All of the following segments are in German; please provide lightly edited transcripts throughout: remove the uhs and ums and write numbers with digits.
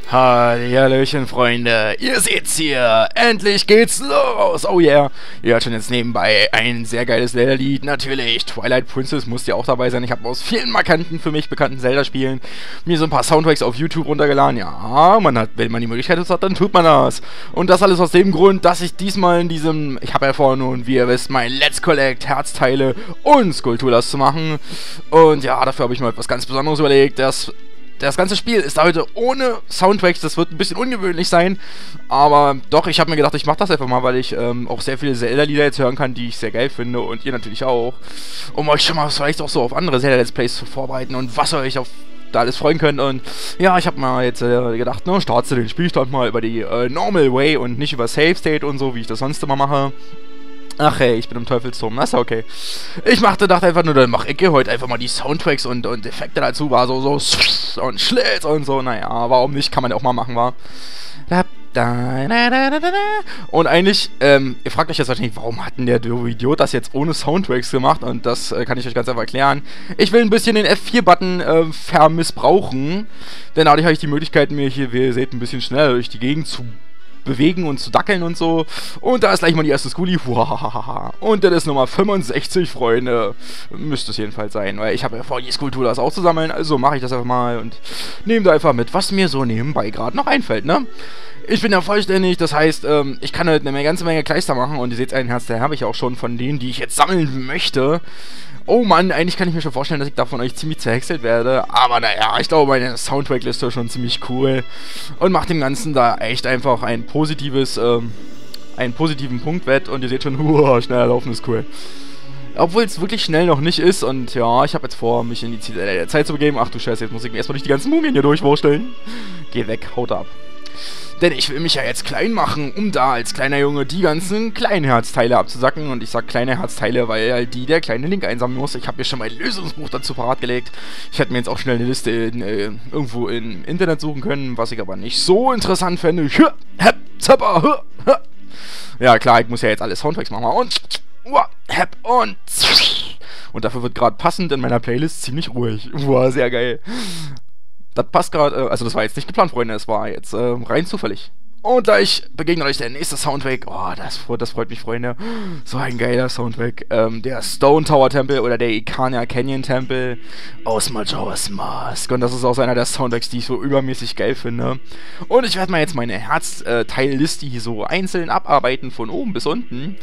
Hallöchen, Freunde. Ihr seht's hier. Endlich geht's los. Oh yeah. Ihr hört schon jetzt nebenbei ein sehr geiles Zelda-Lied. Natürlich, Twilight Princess muss ja auch dabei sein. Ich habe aus vielen markanten, für mich bekannten Zelda-Spielen mir so ein paar Soundtracks auf YouTube runtergeladen. Ja, wenn man die Möglichkeit hat, dann tut man das. Und das alles aus dem Grund, dass ich diesmal in diesem... Ich habe ja vor nun, wie ihr wisst, mein Let's Collect Herzteile und Skulltulas zu machen. Und ja, dafür habe ich mir etwas ganz Besonderes überlegt. Das ganze Spiel ist heute ohne Soundtracks, das wird ein bisschen ungewöhnlich sein, aber doch, ich habe mir gedacht, ich mache das einfach mal, weil ich auch sehr viele Zelda-Lieder jetzt hören kann, die ich sehr geil finde und ihr natürlich auch, um euch schon mal vielleicht auch so auf andere Zelda-Let's Plays zu vorbereiten und was ihr euch auf da alles freuen könnt. Und ja, ich habe mir jetzt gedacht, ne, startest du den Spielstand mal über die Normal Way und nicht über Save State und so, wie ich das sonst immer mache. Ach hey, ich bin im Teufelsturm, das ist okay. Ich dachte einfach nur, dann mach ich heute einfach mal die Soundtracks und Effekte dazu, war so und Schlitz und so, naja, warum nicht, kann man ja auch mal machen, war. Und eigentlich, ihr fragt euch jetzt wahrscheinlich, warum hat denn der Idiot das jetzt ohne Soundtracks gemacht? Und das kann ich euch ganz einfach erklären. Ich will ein bisschen den F4-Button vermissbrauchen, denn dadurch habe ich die Möglichkeit, mir hier, wie ihr seht, ein bisschen schneller durch die Gegend zu bewegen und zu dackeln und so. Und da ist gleich mal die erste Skuli. Und das ist Nummer 65, Freunde. Müsste es jedenfalls sein, weil ich habe ja vor, die Skulltulas auch zu sammeln. Also mache ich das einfach mal und nehme da einfach mit, was mir so nebenbei gerade noch einfällt, ne? Ich bin ja vollständig, das heißt, ich kann halt eine ganze Menge Kleister machen. Und ihr seht, ein Herz, der habe ich auch schon von denen, die ich jetzt sammeln möchte. Oh Mann, eigentlich kann ich mir schon vorstellen, dass ich da von euch ziemlich zerhäckselt werde. Aber naja, ich glaube, meine Soundtrack-Liste ist schon ziemlich cool. Und macht dem Ganzen da echt einfach einen positiven Punkt wett. Und ihr seht schon, schneller laufen ist cool. Obwohl es wirklich schnell noch nicht ist. Und ja, ich habe jetzt vor, mich in die Zeit zu begeben. Ach du Scheiße, jetzt muss ich mir erstmal durch die ganzen Mumien hier durchwursteln. Geh weg, haut ab. Denn ich will mich ja jetzt klein machen, um da als kleiner Junge die ganzen kleinen Herzteile abzusacken. Und ich sag kleine Herzteile, weil halt der kleine Link einsammeln muss. Ich habe mir schon mein Lösungsbuch dazu parat gelegt. Ich hätte mir jetzt auch schnell eine Liste irgendwo im Internet suchen können, was ich aber nicht so interessant fände. Ja klar, ich muss ja jetzt alle Soundtracks machen. Und dafür wird gerade passend in meiner Playlist ziemlich ruhig. Sehr geil. Das passt gerade, also das war jetzt nicht geplant, Freunde, es war jetzt rein zufällig. Und da begegnet euch der nächste Soundtrack. Oh, das freut mich, Freunde. So ein geiler Soundtrack. Der Stone Tower Tempel oder der Ikania Canyon Tempel aus Majora's Mask. Und das ist auch einer der Soundtracks, die ich so übermäßig geil finde. Und ich werde mal jetzt meine Herzteilliste hier so einzeln abarbeiten, von oben bis unten.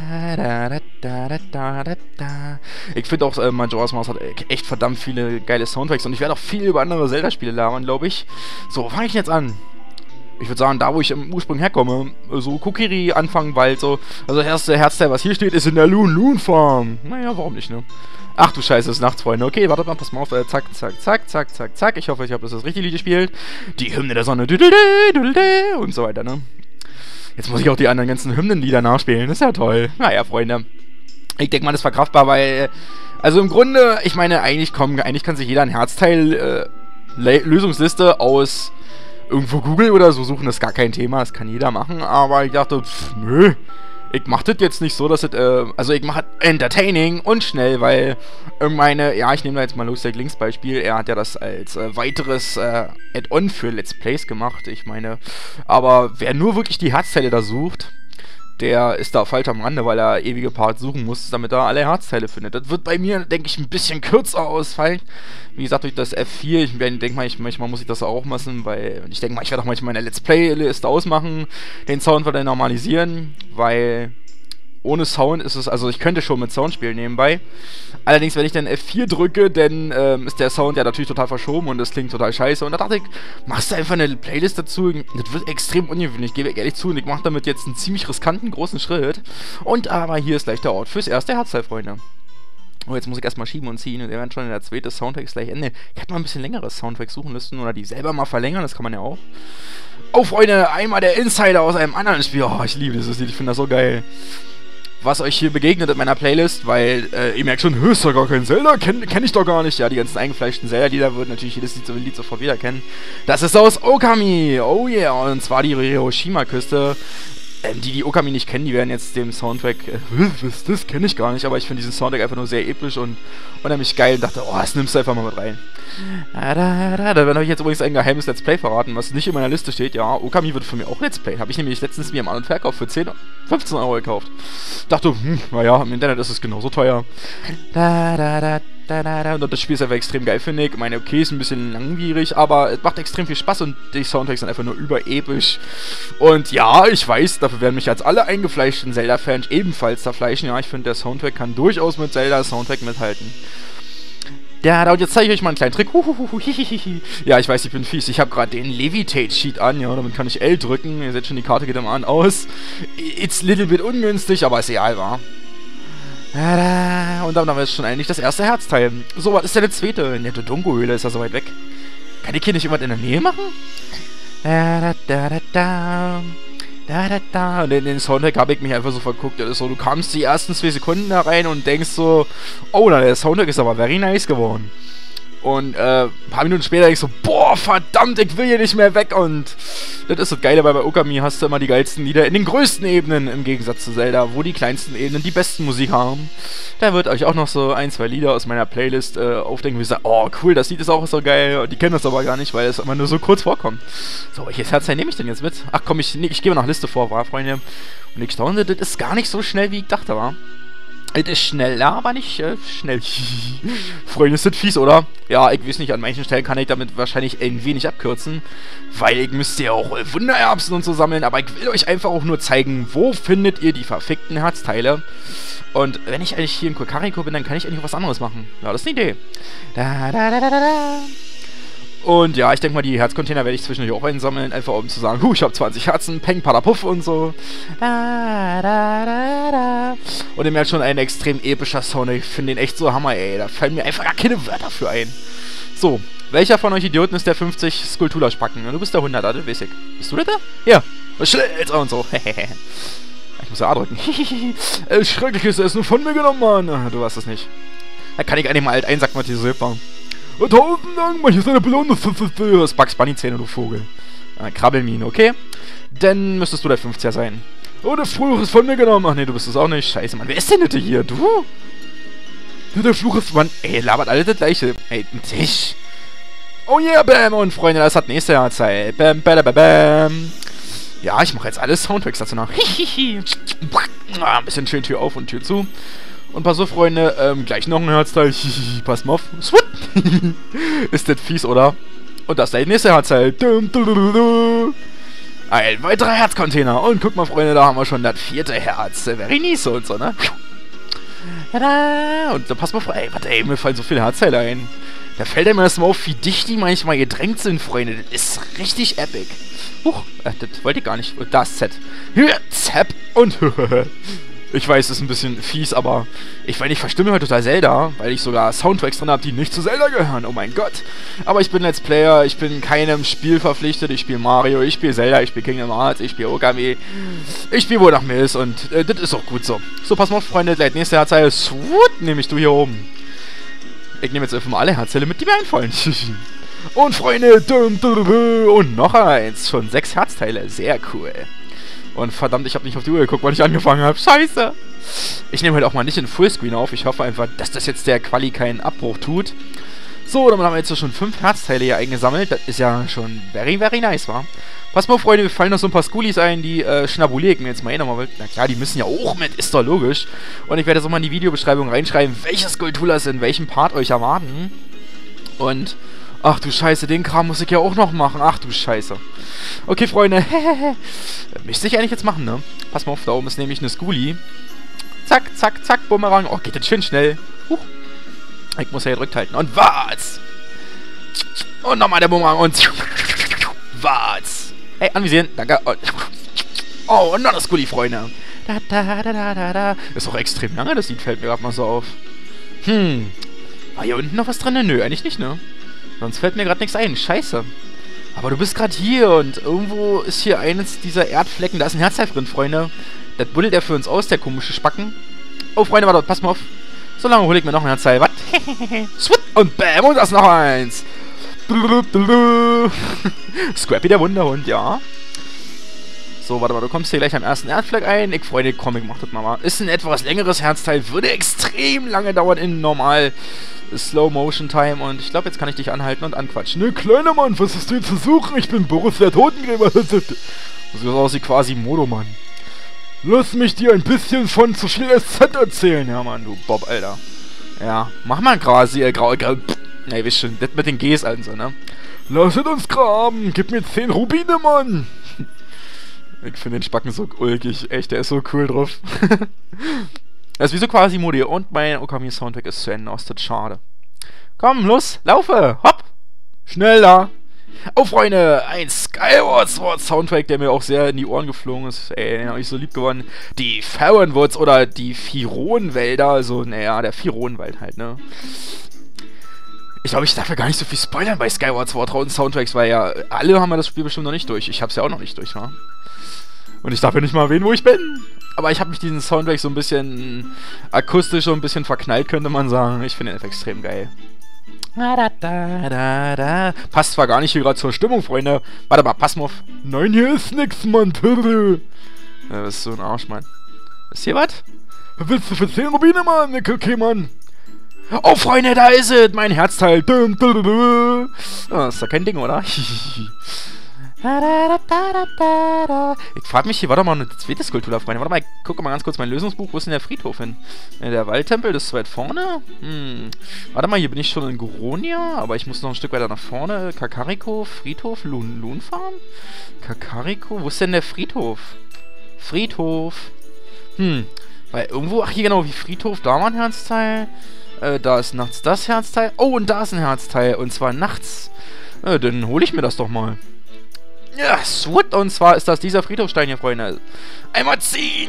Ich finde auch, Majora's Mask hat echt verdammt viele geile Soundtracks. Und ich werde auch viel über andere Zelda-Spiele labern, glaube ich. So, fange ich jetzt an. Ich würde sagen, da wo ich im Ursprung herkomme, so Kokiri, Anfang, Wald, so. Also das erste Herzteil, was hier steht, ist in der Loon Farm. Naja, warum nicht, ne? Ach du Scheiße, es ist nachts, Freunde. Okay, wartet mal, pass mal auf. Zack, zack, zack, zack, zack, zack. Ich hoffe, ich habe das richtige Lied gespielt. Die Hymne der Sonne. Und so weiter, ne? Jetzt muss ich auch die anderen ganzen Hymnenlieder nachspielen. Das ist ja toll. Naja, Freunde. Ich denke mal, das ist verkraftbar, weil... Also im Grunde, ich meine, eigentlich kann sich jeder ein Herzteil Lösungsliste aus... irgendwo Google oder so suchen, das ist gar kein Thema, das kann jeder machen, aber ich dachte, nö, ich mach das jetzt nicht so, dass das, also ich mache entertaining und schnell, weil ich nehme da jetzt mal Lustig Links Beispiel, er hat ja das als weiteres Add-on für Let's Plays gemacht, ich meine, aber wer nur wirklich die Herzteile da sucht, der ist da falsch am Rande, weil er ewige Parts suchen muss, damit er alle Herzteile findet. Das wird bei mir, denke ich, ein bisschen kürzer ausfallen. Wie gesagt, durch das F4, ich denke mal, manchmal muss ich das auch machen, weil ich denke mal, ich werde auch manchmal meine Let's Play-Liste ausmachen, den Sound wieder normalisieren, weil ohne Sound ist es, also ich könnte schon mit Sound spielen nebenbei. Allerdings, wenn ich dann F4 drücke, dann ist der Sound ja natürlich total verschoben und das klingt total scheiße. Und da dachte ich, machst du einfach eine Playlist dazu. Das wird extrem ungewöhnlich, gebe ich ehrlich zu. Und ich mache damit jetzt einen ziemlich riskanten, großen Schritt. Und aber hier ist gleich der Ort fürs erste Herzteil, Freunde. Oh, jetzt muss ich erstmal schieben und ziehen und wir werden schon in der zweiten Soundtrack gleich Ende. Ich hätte mal ein bisschen längeres Soundtrack suchen müssen oder die selber mal verlängern, das kann man ja auch. Oh, Freunde, einmal der Insider aus einem anderen Spiel. Oh, ich liebe dieses Lied, ich finde das so geil. Was euch hier begegnet in meiner Playlist, weil ihr merkt schon, ist doch gar kein Zelda, kenn ich doch gar nicht. Ja, die ganzen eingefleischten Zelda-Lieder würden natürlich jedes Lied sofort wiedererkennen. Das ist aus Okami, oh yeah, und zwar die Hiroshima-Küste. Die Okami nicht kennen, die werden jetzt dem Soundtrack, das kenne ich gar nicht, aber ich finde diesen Soundtrack einfach nur sehr episch und unheimlich geil und dachte, oh, das nimmst du einfach mal mit rein. Da habe ich jetzt übrigens ein geheimes Let's Play verraten, was nicht in meiner Liste steht. Ja, Okami wird für mich auch Let's Play. Habe ich nämlich letztens mir im An- und Verkauf für 10, 15 Euro gekauft. Dachte, naja, im Internet ist es genauso teuer. Und das Spiel ist einfach extrem geil, finde ich. Ich meine, okay, ist ein bisschen langwierig, aber es macht extrem viel Spaß und die Soundtracks sind einfach nur überepisch. Und ja, ich weiß, dafür werden mich jetzt alle eingefleischten Zelda-Fans ebenfalls zerfleischen. Ja, ich finde, der Soundtrack kann durchaus mit Zelda-Soundtrack mithalten. Ja, und jetzt zeige ich euch mal einen kleinen Trick. Ja, ich weiß, ich bin fies. Ich habe gerade den Levitate-Sheet an, ja, damit kann ich L drücken. Ihr seht schon, die Karte geht immer an aus. It's a little bit ungünstig, aber ist egal, wa? Und dann haben wir jetzt schon eigentlich das erste Herzteil. So, was ist denn der zweite? In der Dodongo-Höhle ist er so weit weg. Kann ich hier nicht jemand in der Nähe machen? Und in den Soundtrack habe ich mich einfach so verguckt. Das ist so, du kamst die ersten 2 Sekunden da rein und denkst so, oh, na, der Soundtrack ist aber very nice geworden. Und ein paar Minuten später denk ich so, boah, verdammt, ich will hier nicht mehr weg. Und das ist das Geile, weil bei Okami hast du immer die geilsten Lieder in den größten Ebenen, im Gegensatz zu Zelda, wo die kleinsten Ebenen die besten Musik haben. Da wird euch auch noch so 1, 2 Lieder aus meiner Playlist aufdenken, wo ich sage, oh cool, das Lied ist auch so geil. Die kennen das aber gar nicht, weil es immer nur so kurz vorkommt. So, welches Herzteil nehme ich denn jetzt mit? Ach komm, ich gehe mal nach Liste vor, war, Freunde. Und ich staune, das ist gar nicht so schnell, wie ich dachte, war. Es ist schneller, aber nicht schnell. Freunde, ist das fies, oder? Ja, ich weiß nicht, an manchen Stellen kann ich damit wahrscheinlich ein wenig abkürzen, weil ich müsste ja auch Wundererbsen und so sammeln, aber ich will euch einfach auch nur zeigen, wo findet ihr die verfickten Herzteile. Und wenn ich eigentlich hier in Kakariko bin, dann kann ich eigentlich was anderes machen. Ja, das ist eine Idee. Und ja, ich denke mal, die Herzcontainer werde ich zwischendurch auch einsammeln, einfach um zu sagen, ich habe 20 Herzen, peng, padapuff und so. Und ihr merkt schon, ein extrem epischer Sound, ich finde den echt so Hammer, ey. Da fallen mir einfach gar keine Wörter für ein. So, welcher von euch Idioten ist der 50 Skulptura-Spacken? Du bist der 100er, das weiß ich. Bist du das da? Ja, Schlitz und so. Ich muss ja A drücken. Schreckliches Essen von mir genommen, Mann. Du hast es nicht. Da kann ich eigentlich mal alt einsagmatisiert machen. 1000 Dank, hier ist eine Belohnung. Das ist Bugs Bunny-Zähne, du Vogel. Krabbelmine, okay? Dann müsstest du der 50er sein. Oh, der Fluch ist von mir genommen. Ach nee, du bist es auch nicht. Scheiße, Mann. Wer ist denn bitte hier? Du? Der Fluch ist... Mann, ey, labert alle das gleiche. Ey, ein Tisch. Oh yeah, bam. Und Freunde, das hat nächste Jahrzeit. Bam, bam, bam, bam. Ja, ich mache jetzt alle Soundtracks dazu nach. Ein bisschen schön Tür auf und Tür zu. Und pass auf, Freunde, gleich noch ein Herzteil. Pass mal auf. Ist das fies, oder? Und das ist der nächste Herzteil. Ein weiterer Herzcontainer. Und guck mal, Freunde, da haben wir schon das 4. Herz. Very nice und so, ne? Und da pass mal auf. Ey, warte, ey, mir fallen so viele Herzteile ein. Da fällt einem erstmal auf, wie dicht die manchmal gedrängt sind, Freunde. Das ist richtig epic. Das wollte ich gar nicht. Das Z. Zap und ich weiß, das ist ein bisschen fies, aber ich verstimme heute total Zelda, weil ich sogar Soundtracks drin habe, die nicht zu Zelda gehören. Oh mein Gott. Aber ich bin Let's Player, ich bin keinem Spiel verpflichtet. Ich spiele Mario, ich spiele Zelda, ich spiele Kingdom Hearts, ich spiele Okami. Ich spiele wonach mir ist und das ist auch gut so. So, pass mal auf, Freunde, gleich nächste Herzteil. Swoot, nehme ich du hier oben. Ich nehme jetzt einfach mal alle Herzteile mit, die mir einfallen. Und Freunde, und noch eins. Schon 6 Herzteile, sehr cool. Und verdammt, ich habe nicht auf die Uhr geguckt, wann ich angefangen habe. Scheiße. Ich nehme halt auch mal nicht in Fullscreen auf. Ich hoffe einfach, dass das jetzt der Quali keinen Abbruch tut. So, dann haben wir jetzt schon 5 Herzteile hier eingesammelt. Das ist ja schon very, very nice, wa? Pass mal auf, Freunde, wir fallen noch so ein paar Skoolies ein, die schnabulier ich mir jetzt mal nochmal will. Na klar, die müssen ja auch mit, ist doch logisch. Und ich werde so mal in die Videobeschreibung reinschreiben, welche Skulpturas in welchem Part euch erwarten. Und... ach du Scheiße, den Kram muss ich ja auch noch machen. Ach du Scheiße. Okay, Freunde. Müsste ich eigentlich jetzt machen, ne? Pass mal auf, da oben ist nämlich eine Skuli. Zack, zack, zack, Bumerang. Oh, geht das schön schnell. Ich muss ja gedrückt halten. Und was? Und nochmal der Bumerang. Und was? Hey, anvisieren. Danke. Oh, und noch eine Skuli, Freunde. Ist auch extrem lange, das Lied fällt mir gerade mal so auf. War hier unten noch was drin? Nö, eigentlich nicht, ne? Sonst fällt mir gerade nichts ein. Scheiße. Aber du bist gerade hier und irgendwo ist hier eines dieser Erdflecken. Da ist ein Herzteil drin, Freunde. Das buddelt er für uns aus, der komische Spacken. Oh, Freunde, warte, pass mal auf. So lange hole ich mir noch ein Herzteil. Was? Und bam, und das noch eins. Scrappy, der Wunderhund, ja. So, warte mal, du kommst hier gleich am ersten Erdfleck ein. Ich freue mich, komm, ich mach das mal. Ist ein etwas längeres Herzteil, würde extrem lange dauern in normal Slow-Motion-Time. Und ich glaube, jetzt kann ich dich anhalten und anquatschen. Ne, kleiner Mann, was hast du hier zu suchen? Ich bin Boris der Totengräber. Das sieht aus wie quasi Modo-Mann. Lass mich dir ein bisschen von zu viel SZ erzählen. Ja, Mann, du Bob, Alter. Ja, mach mal quasi, ne, ihr wisst schon, das mit den Gs also, ne? Lasset uns graben, gib mir 10 Rubine, Mann! Ich finde den Spacken so ulkig, echt, der ist so cool drauf. Das ist wie so quasi Modi und mein Okami-Soundtrack ist zu Ende, ist das schade. Komm, los, laufe, hopp! Schneller! Oh, Freunde, ein Skyward Sword Soundtrack, der mir auch sehr in die Ohren geflogen ist. Ey, den habe ich so lieb gewonnen. Die Farronwoods oder die Fironwälder, also, naja, der Fironwald halt, ne? Ich glaube, ich darf ja gar nicht so viel spoilern bei Skyward Sword und Soundtracks, weil ja, alle haben ja das Spiel bestimmt noch nicht durch. Ich hab's ja auch noch nicht durch, wa? Und ich darf ja nicht mal erwähnen, wo ich bin. Aber ich habe mich diesen Soundtrack so ein bisschen akustisch so ein bisschen verknallt, könnte man sagen. Ich finde den extrem geil. Passt zwar gar nicht hier gerade zur Stimmung, Freunde. Warte mal, pass mal auf. Nein, hier ist nix, Mann. Ja, das ist so ein Arsch, Mann. Ist hier was? Was willst du für 10 Rubine, Mann? Okay, Mann. Oh, Freunde, da ist es. Mein Herzteil. Oh, ist doch kein Ding, oder? Ich frage mich hier, warte mal, eine zweite Skulptur da, Freunde. Warte mal, ich gucke mal ganz kurz mein Lösungsbuch. Wo ist denn der Friedhof hin? Der Waldtempel, das ist weit vorne. Warte mal, hier bin ich schon in Goronia, aber ich muss noch ein Stück weiter nach vorne. Kakariko, Friedhof, Loonfarm? Kakariko, wo ist denn der Friedhof? Friedhof. Weil irgendwo, ach hier genau, wie Friedhof, da war ein Herzteil. Da ist nachts das Herzteil. Oh, und da ist ein Herzteil. Und zwar nachts. Dann hole ich mir das doch mal. Ja, Swut. Und zwar ist das dieser Friedhofstein hier, Freunde. Einmal ziehen.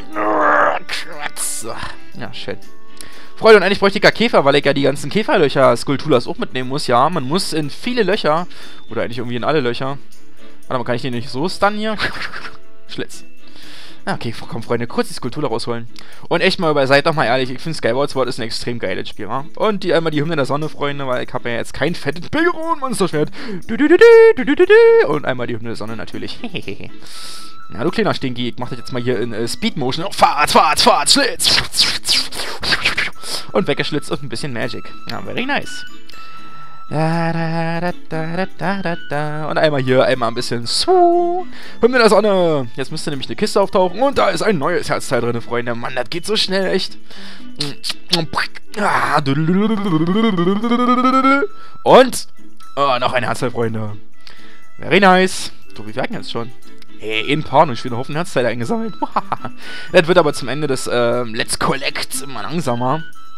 Ja, shit. Freunde, und eigentlich bräuchte ich ja Käfer, weil ich ja die ganzen Käferlöcher Skulpturas auch mitnehmen muss. Ja, man muss in viele Löcher. Oder eigentlich irgendwie in alle Löcher. Warte mal, kann ich den nicht so stunnen hier? Schlitz. Ja, okay, komm, Freunde, kurz die Skulptur rausholen. Und echt mal, seid doch mal ehrlich, ich finde Skyward Sword ist ein extrem geiles Spiel, wa? Und einmal die Hymne der Sonne, Freunde, weil ich habe ja jetzt kein fettes Pegaron-Monsterschwert. Und einmal die Hymne der Sonne natürlich. Ja, du kleiner Stinky, ich mach das jetzt mal hier in Speed Motion. Oh, Fahrt, Schlitz. Und weggeschlitzt und ein bisschen Magic. Ja, very nice. Und einmal hier, einmal ein bisschen Hymne der Sonne. Jetzt müsste nämlich eine Kiste auftauchen. Und da ist ein neues Herzteil drin, Freunde. Mann, das geht so schnell, echt. Und noch ein Herzteil, Freunde. Very nice. So, wie merken jetzt schon. Hey, in Porno, ich will einen Haufen Herzteile eingesammelt. Das wird aber zum Ende des Let's Collect immer langsamer.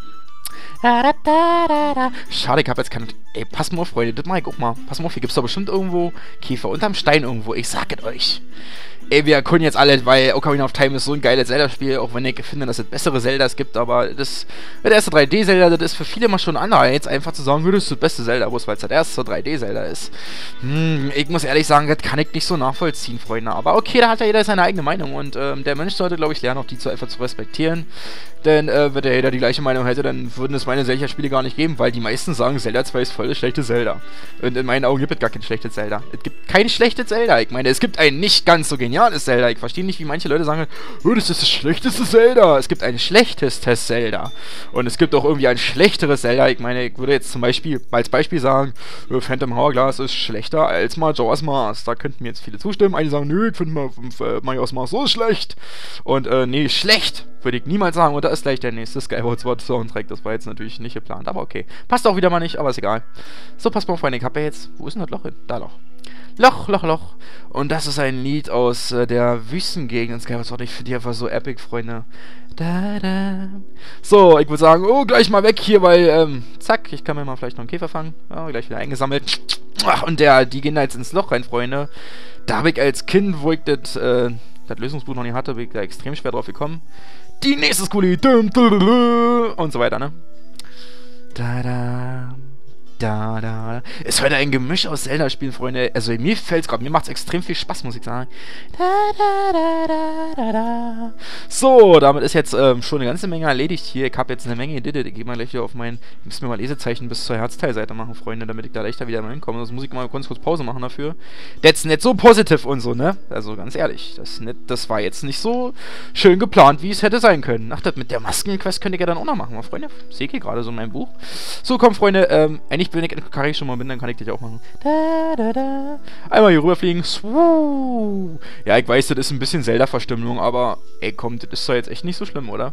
Schade, ich hab jetzt keine... Ey, pass mal auf, Freunde, das mach ich auch mal. Pass mal auf, hier gibt's doch bestimmt irgendwo Käfer unterm Stein irgendwo. Ich sag es euch. Ey, wir können jetzt alle, weil Ocarina of Time ist so ein geiles Zelda-Spiel, auch wenn ich finde, dass es bessere Zeldas gibt, aber das erste 3D-Zelda, das ist für viele mal schon ein Anreiz, einfach zu sagen, das ist das beste Zelda, weil es das erste 3D-Zelda ist. Ich muss ehrlich sagen, das kann ich nicht so nachvollziehen, Freunde, aber okay, da hat ja jeder seine eigene Meinung und der Mensch sollte, glaube ich, lernen, auch die einfach zu respektieren, denn wenn der jeder die gleiche Meinung hätte, dann würden es meine Zelda-Spiele gar nicht geben, weil die meisten sagen, Zelda 2 ist voll das schlechte Zelda. Und in meinen Augen gibt es gar kein schlechtes Zelda. Es gibt kein schlechtes Zelda, ich meine, es gibt ein nicht ganz so geniales Zelda. Ich verstehe nicht, wie manche Leute sagen, oh, das ist das schlechteste Zelda. Es gibt ein schlechtestes Zelda. Und es gibt auch irgendwie ein schlechteres Zelda. Ich meine, ich würde jetzt zum Beispiel, als Beispiel sagen, Phantom Hourglass ist schlechter als Majora's Mask. Da könnten mir jetzt viele zustimmen. Einige sagen, nö, ich finde Majora's Mask so schlecht. Und nee, schlecht würde ich niemals sagen. Und da ist gleich der nächste Skyward Sword Soundtrack. Das war jetzt natürlich nicht geplant, aber okay. Passt auch wieder mal nicht, aber ist egal. So, passt mal auf, Freunde. Ich habe ja jetzt, wo ist denn das Loch hin? Da Loch. Loch. Und das ist ein Lied aus der Wüstengegend in Skyward Sword. Ich finde die einfach so epic, Freunde. So, ich würde sagen, oh, gleich mal weg hier, weil, zack, ich kann mir mal vielleicht noch einen Käfer fangen. Ja, gleich wieder eingesammelt. Ach, und die gehen da jetzt ins Loch rein, Freunde. Da habe ich als Kind, wo ich das Lösungsbuch noch nicht hatte, bin ich da extrem schwer drauf gekommen. Die nächste Skuli. Und so weiter, ne? Da. Ist heute ein Gemisch aus Zelda-Spielen, Freunde. Also mir fällt's gerade, mir macht's extrem viel Spaß, muss ich sagen. Da. So, damit ist jetzt schon eine ganze Menge erledigt hier. Ich habe jetzt eine Menge Edit. Ich gehe mal gleich wieder auf mein... Ich muss mir mal Lesezeichen bis zur Herzteilseite machen, Freunde, damit ich da leichter wieder mal hinkomme. Das muss ich mal kurz Pause machen dafür. That's nicht so positiv und so, ne? Also ganz ehrlich, das war jetzt nicht so schön geplant, wie es hätte sein können. Ach, das mit der Maskenquest könnt ihr ja dann auch noch machen, Freunde. Sehe ich gerade so in meinem Buch. So, komm, Freunde, eigentlich wenn ich in Kakariko schon mal bin, dann kann ich das auch machen. Einmal hier rüberfliegen. Swoo. Ja, ich weiß, das ist ein bisschen Zelda-Verstimmung, aber ey, komm, das ist doch jetzt echt nicht so schlimm, oder?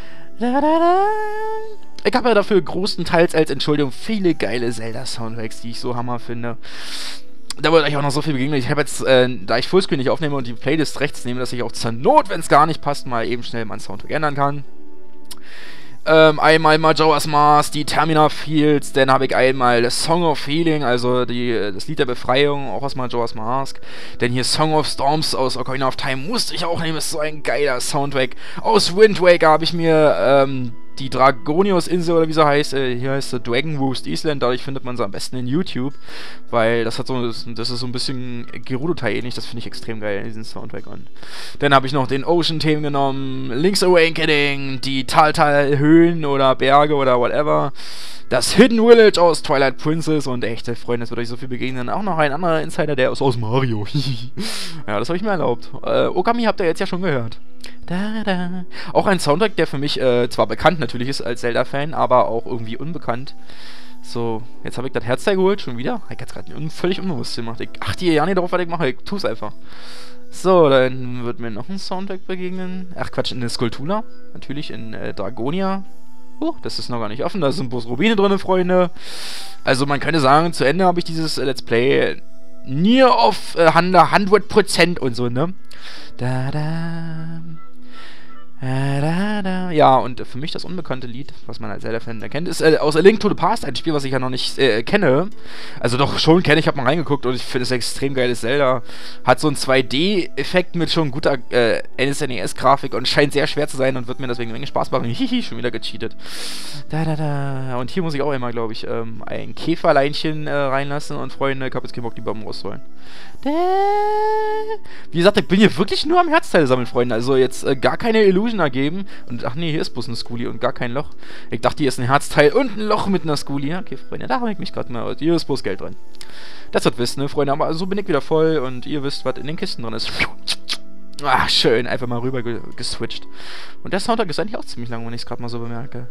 Ich habe ja dafür großenteils als Entschuldigung viele geile Zelda-Soundtracks, die ich so hammer finde. Da wird euch auch noch so viel begegnen. Ich habe jetzt, da ich Fullscreen nicht aufnehme und die Playlist rechts nehme, dass ich auch zur Not, wenn es gar nicht passt, mal eben schnell meinen Soundtrack ändern kann. Einmal Majora's Mask, die Termina Fields, dann habe ich einmal das Song of Healing, also das Lied der Befreiung, auch aus Majora's Mask. Dann hier Song of Storms aus Ocarina of Time musste ich auch nehmen, ist so ein geiler Soundtrack. Aus Wind Waker habe ich mir die Dragonios-Insel, oder wie sie heißt, hier heißt sie Dragon Roost Island, dadurch findet man sie am besten in YouTube, weil das ist so ein bisschen Gerudo-Tai ähnlich, das finde ich extrem geil, diesen Soundtrack. Und dann habe ich noch den Ocean-Themen genommen, Link's Awakening, die Tal-Höhen oder Berge oder whatever, das Hidden Village aus Twilight Princess und echte Freunde, es wird euch so viel begegnen. Auch noch ein anderer Insider, der ist aus Mario. Ja, das habe ich mir erlaubt. Okami habt ihr jetzt ja schon gehört. Auch ein Soundtrack, der für mich zwar bekannt natürlich ist als Zelda-Fan, aber auch irgendwie unbekannt. So, jetzt habe ich das Herzteil geholt, schon wieder. Ich habe es gerade völlig unbewusst gemacht. Ich achte ja nicht darauf, was ich mache, ich tue es einfach. So, dann wird mir noch ein Soundtrack begegnen. Ach Quatsch, in der Skulltula. Natürlich in Dragonia. Das ist noch gar nicht offen, da sind bloß Rubine drin, Freunde. Also man könnte sagen, zu Ende habe ich dieses Let's Play near auf 100% und so, ne? Ja, und für mich das unbekannte Lied, was man als Zelda-Fan erkennt, ist aus A Link to the Past, ein Spiel, was ich ja noch nicht kenne. Also doch schon kenne, ich habe mal reingeguckt und ich finde es extrem geiles Zelda. Hat so einen 2D-Effekt mit schon guter SNES-Grafik und scheint sehr schwer zu sein und wird mir deswegen eine Menge Spaß machen. Hihi, schon wieder gecheatet. Und hier muss ich auch immer, glaube ich, ein Käferleinchen reinlassen und Freunde, ich habe jetzt keinen Bock, die Bomben rauszuholen. Wie gesagt, ich bin hier wirklich nur am Herzteile sammeln, Freunde. Also jetzt gar keine Illusion ergeben. Und ach nee, hier ist bloß ein Skuli und gar kein Loch. Ich dachte, hier ist ein Herzteil und ein Loch mit einer Skuli. Okay, Freunde, da habe ich mich gerade mal. Hier ist bloß Geld drin. Das wird wissen, ne, Freunde. Aber so bin ich wieder voll und ihr wisst, was in den Kisten drin ist. Ach, schön. Einfach mal rüber geswitcht. Und der Soundtrack ist eigentlich auch ziemlich lang, wenn ich es gerade mal so bemerke.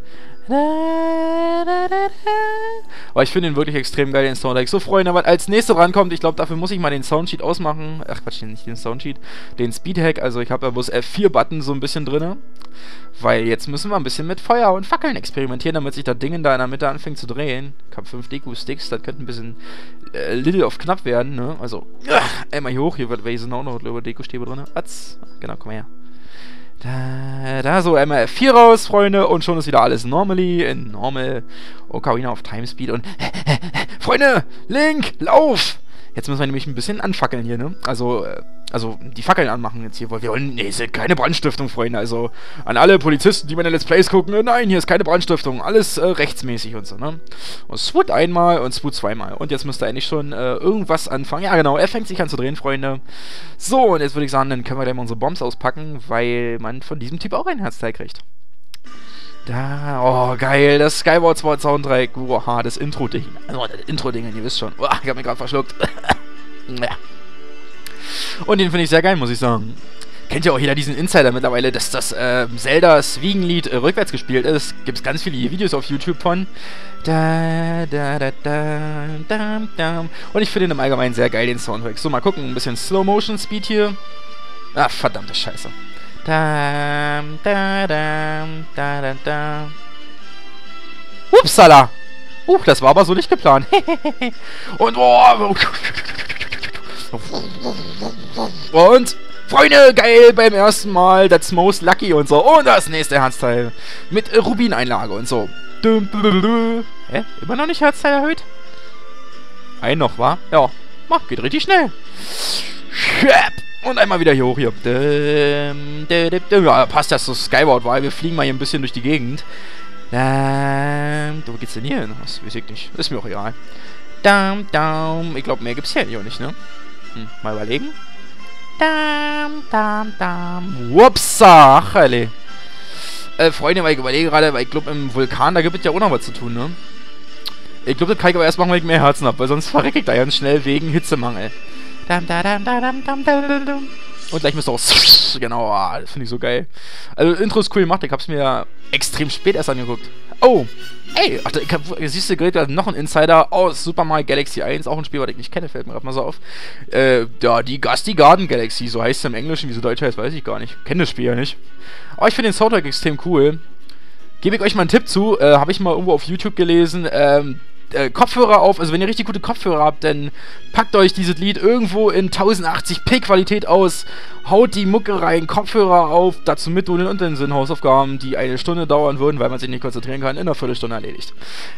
Aber ich finde ihn wirklich extrem geil, den Soundtrack. So, Freunde, was als nächstes rankommt, ich glaube, dafür muss ich mal den Soundsheet ausmachen. Ach, Quatsch, nicht den Soundsheet. Den Speedhack. Also, ich habe ja bloß F4-Button so ein bisschen drin. Weil jetzt müssen wir ein bisschen mit Feuer und Fackeln experimentieren, damit sich das Ding da in der Mitte anfängt zu drehen. Ich habe 5 Deku-Sticks, das könnte ein bisschen little auf knapp werden, ne? Also, einmal hier hoch, hier sind auch noch Deko-Stäbe drin. Genau, komm mal her. Da so einmal F4 raus, Freunde, und schon ist wieder alles normally, in normal Ocarina of Time Speed und Freunde, Link, lauf! Jetzt müssen wir nämlich ein bisschen anfackeln hier, ne? Also die Fackeln anmachen jetzt hier. Wir wollen, nee, ist keine Brandstiftung, Freunde. Also an alle Polizisten, die meine Let's Plays gucken, nein, hier ist keine Brandstiftung. Alles rechtsmäßig und so, ne? Und Swoot einmal und Swoot zweimal. Und jetzt müsste eigentlich schon irgendwas anfangen. Ja, genau, er fängt sich an zu drehen, Freunde. So, und jetzt würde ich sagen, dann können wir gleich mal unsere Bombs auspacken, weil man von diesem Typ auch ein Herzteil kriegt. Oh, geil, das Skyward Sword Soundtrack. Oha, das Intro-Ding. Also, das Intro-Ding, ihr wisst schon. Oh, ich hab mich gerade verschluckt. Ja. Und den finde ich sehr geil, muss ich sagen. Kennt ja auch jeder diesen Insider mittlerweile, dass das Zeldas Wiegenlied rückwärts gespielt ist. Gibt es ganz viele Videos auf YouTube von. Und ich finde den im Allgemeinen sehr geil, den Soundtrack. So, mal gucken, ein bisschen Slow-Motion-Speed hier. Ah, verdammte Scheiße. Upsala! Das war aber so nicht geplant. Und und Freunde, geil, beim ersten Mal, that's most lucky und so. Und das nächste Herzteil mit Rubineinlage und so. Hä? Immer noch nicht Herzteil erhöht? Ein noch, wa? Ja. Geht richtig schnell. Und einmal wieder hier hoch hier. Ja, passt das so Skyward, weil wir fliegen mal hier ein bisschen durch die Gegend. Wo geht's denn hier hin? Das weiß ich nicht. Ist mir auch egal. Ich glaube, mehr gibt's hier nicht, ne? Mal überlegen. Wupsa, ach, alle. Freunde, weil ich überlege gerade, weil ich glaube, im Vulkan, da gibt es ja auch noch was zu tun, ne? Ich glaube, das kann ich aber erst machen, weil ich mehr Herzen habe, weil sonst verrecke ich da ganz schnell wegen Hitzemangel. Und gleich müsste auch... Genau, das finde ich so geil. Also, Intro ist cool gemacht, ich habe es mir ja extrem spät erst angeguckt. Oh, ey, ach, siehst du, gerade noch ein Insider aus Super Mario Galaxy 1, auch ein Spiel, was ich nicht kenne, fällt mir gerade mal so auf. Ja, die Gusty Garden Galaxy, so heißt es im Englischen, wie so deutsch heißt, weiß ich gar nicht. Kenne das Spiel ja nicht. Aber ich finde den Soundtrack extrem cool. Gebe ich euch mal einen Tipp zu, habe ich mal irgendwo auf YouTube gelesen, Kopfhörer auf, also wenn ihr richtig gute Kopfhörer habt, dann packt euch dieses Lied irgendwo in 1080p Qualität aus, haut die Mucke rein, Kopfhörer auf, dazu mitdudeln und dann sind Hausaufgaben, die eine Stunde dauern würden, weil man sich nicht konzentrieren kann, in einer Viertelstunde erledigt.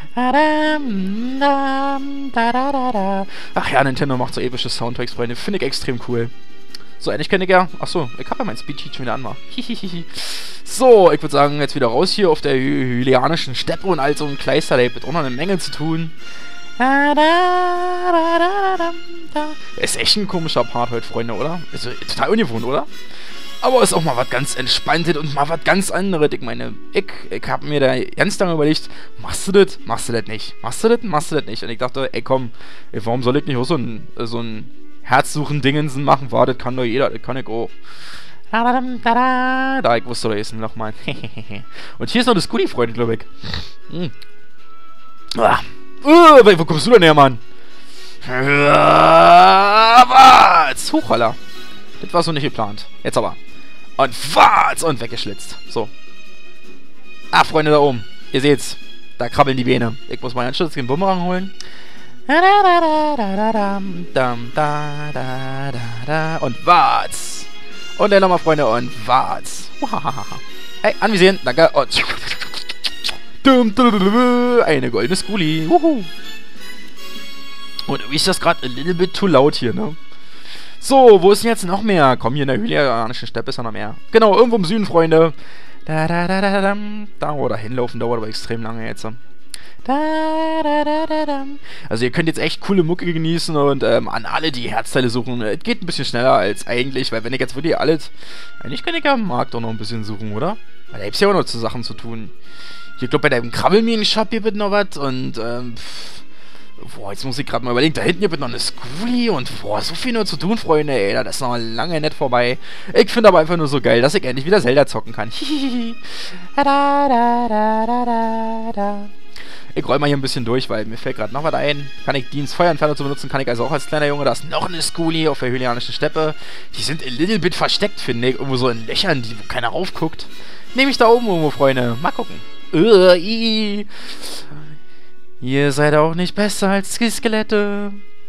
Ach ja, Nintendo macht so epische Soundtracks, Freunde, finde ich extrem cool. So, endlich kenne ich ja... Achso, ich habe ja mein Speed-Sheet schon wieder an. So, ich würde sagen, jetzt wieder raus hier auf der hylianischen Steppe und all so ein Kleister, da hat auch noch eine Menge zu tun. Ist echt ein komischer Part heute, Freunde, oder? Ist total ungewohnt, oder? Aber ist auch mal was ganz Entspanntes und mal was ganz anderes. Ich meine, ich habe mir da ganz lange überlegt, machst du das? Machst du das nicht? Machst du das? Machst du das nicht? Und ich dachte, ey komm, warum soll ich nicht auch so ein Herzsuchen-Dingensen machen? War, das kann doch jeder, das kann ich auch. Da, ich wusste, da ist nochmal. Und hier ist noch das Goodie, Freunde, glaube ich. Wo kommst du denn her, Mann? Was? Hochholler. Das war so nicht geplant. Jetzt aber. Und was? Und weggeschlitzt. So. Ah, Freunde da oben. Ihr seht's. Da krabbeln die Beine. Ich muss mal einen Schutz den Bumerang holen. Und was? Und dann nochmal, Freunde, und was? Hey, anvisieren, danke. Und eine goldene Skuli. Und irgendwie ist das gerade a little bit too laut hier, ne? So, wo ist denn jetzt noch mehr? Komm, hier in der hylianischen Steppe ist ja noch mehr. Genau, irgendwo im Süden, Freunde. Da oder hinlaufen dauert aber extrem lange jetzt. Also ihr könnt jetzt echt coole Mucke genießen und an alle, die Herzteile suchen, es geht ein bisschen schneller als eigentlich, weil wenn ich jetzt wirklich alles... Eigentlich kann ich ja am Markt auch noch ein bisschen suchen, oder? Weil da gibt's ja auch noch zu Sachen zu tun. Hier, glaub bei deinem Krabbelminen-Shop hier wird noch was und boah, jetzt muss ich gerade mal überlegen, da hinten hier wird noch eine Skuli und boah, so viel nur zu tun, Freunde, ey, das ist noch lange nicht vorbei. Ich finde aber einfach nur so geil, dass ich endlich wieder Zelda zocken kann. Ich roll mal hier ein bisschen durch, weil mir fällt gerade noch was ein. Kann ich Deans Feuerentferner zu benutzen, kann ich also auch als kleiner Junge. Da ist noch eine Skuli auf der hylianischen Steppe. Die sind a little bit versteckt, finde ich. Irgendwo so in Löchern, wo keiner raufguckt. Nehme ich da oben irgendwo, Freunde. Mal gucken. Ihr seid auch nicht besser als die Skelette.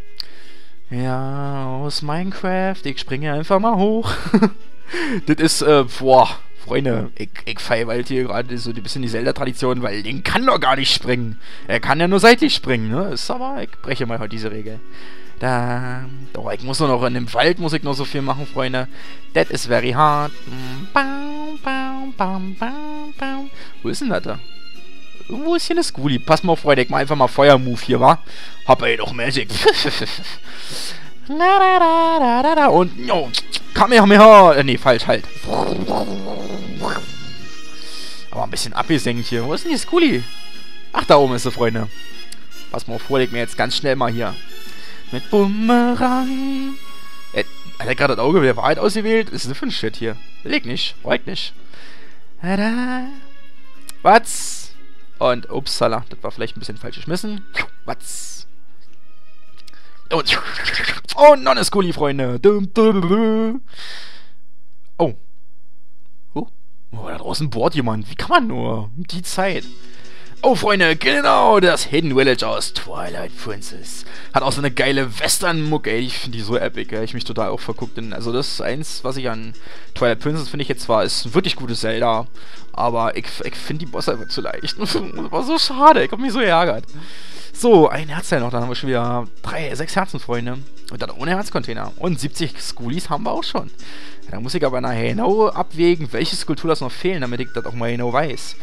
Ja, aus Minecraft. Ich springe einfach mal hoch. Das ist, boah. Freunde, ich feiere halt hier gerade so ein bisschen die Zelda-Tradition, weil Link kann doch gar nicht springen. Er kann ja nur seitlich springen, ne? Ist aber, ich breche mal heute diese Regel. Doch, ich muss nur noch in dem Wald, muss ich noch so viel machen, Freunde. That is very hard. Wo ist denn das da? Irgendwo ist hier eine Skuli. Pass mal auf, Freunde, ich mach einfach mal Feuermove hier, wa? Hab ey doch Magic. Und, jo, Kamehameha. Nee, falsch, halt. Aber ein bisschen abgesenkt hier. Wo ist denn die Skuli? Ach, da oben ist sie, Freunde. Pass mal auf, leg mir jetzt ganz schnell mal hier. Mit Bumerang. Hat er gerade das Auge der Wahrheit ausgewählt? Was ist das für ein Shit hier? Leg nicht, wollt nicht. Was? Und, upsala, das war vielleicht ein bisschen falsch geschmissen. Was? Und noch eine Skuli, Freunde. Oh. Oh, da draußen bohrt jemand. Wie kann man nur? Die Zeit. Oh, Freunde, genau, das Hidden Village aus Twilight Princess. Hat auch so eine geile Western-Mucke, ey. Ich finde die so epic, ey. Ich mich total auch verguckt. Also das ist eins, was ich an Twilight Princess finde ich jetzt zwar, ist ein wirklich gutes Zelda, aber ich finde die Bosse einfach zu leicht. Das war so schade, ich hab mich so geärgert. So, ein Herzteil noch, dann haben wir schon wieder 6 Herzen, Freunde. Und dann ohne Herzcontainer. Und 70 Skoolies haben wir auch schon. Ja, da muss ich aber nachher genau abwägen, welche Skulpturen das noch fehlen, damit ich das auch mal genau weiß.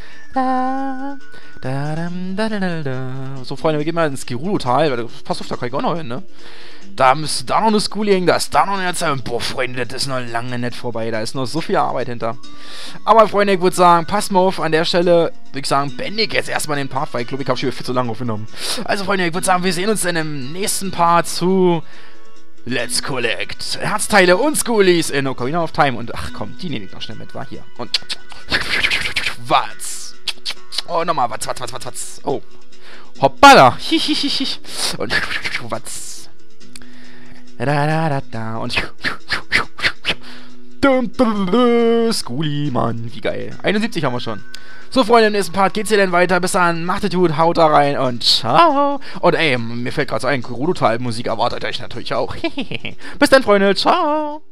So, Freunde, wir gehen mal ins Gerudo-Tal, weil das passt auf, da kann ich auch noch hin, ne? Da müsste da noch eine Skoolie hängen, da ist da noch eine Herzteil. Boah, Freunde, das ist noch lange nicht vorbei. Da ist noch so viel Arbeit hinter. Aber, Freunde, ich würde sagen, passt mal auf, an der Stelle, würde ich sagen, beende ich jetzt erstmal den Part, weil ich glaube, ich habe schon wieder viel zu lange aufgenommen. Also, Freunde, ich würde sagen, wir sehen uns dann im nächsten Part zu Let's Collect Herzteile und Skoolies in Ocarina of Time. Und ach komm, die nehme ich noch schnell mit, war hier. Und was? Oh, nochmal, was? Oh. Hoppala. Und was? Und Skoolie, Mann, wie geil. 71 haben wir schon. So, Freunde, im nächsten Part geht's hier dann weiter. Bis dann, macht es gut, haut da rein und ciao. Und ey, mir fällt gerade so ein, Gerudo-Tal Musik erwartet euch natürlich auch. Bis dann, Freunde, ciao.